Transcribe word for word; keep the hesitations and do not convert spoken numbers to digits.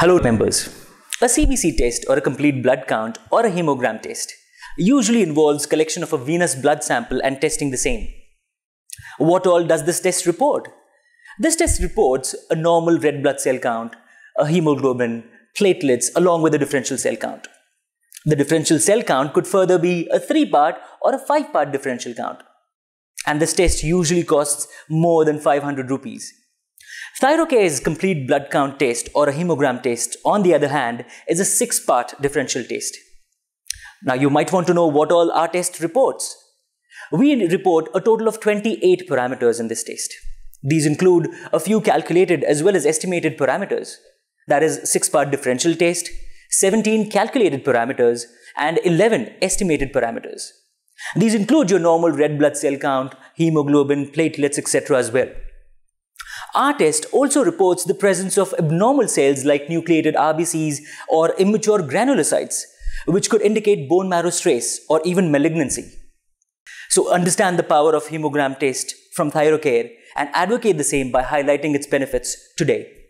Hello members. A C B C test or a complete blood count or a hemogram test usually involves collection of a venous blood sample and testing the same. What all does this test report? This test reports a normal red blood cell count, a hemoglobin, platelets along with a differential cell count. The differential cell count could further be a three-part or a five-part differential count. And this test usually costs more than five hundred rupees. Thyrocare's complete blood count test or a hemogram test, on the other hand, is a six-part differential test. Now you might want to know what all our test reports. We report a total of twenty-eight parameters in this test. These include a few calculated as well as estimated parameters. That is six-part differential test, seventeen calculated parameters, and eleven estimated parameters. These include your normal red blood cell count, hemoglobin, platelets, et cetera as well. Our test also reports the presence of abnormal cells like nucleated R B Cs or immature granulocytes, which could indicate bone marrow stress or even malignancy. So understand the power of hemogram test from Thyrocare and advocate the same by highlighting its benefits today.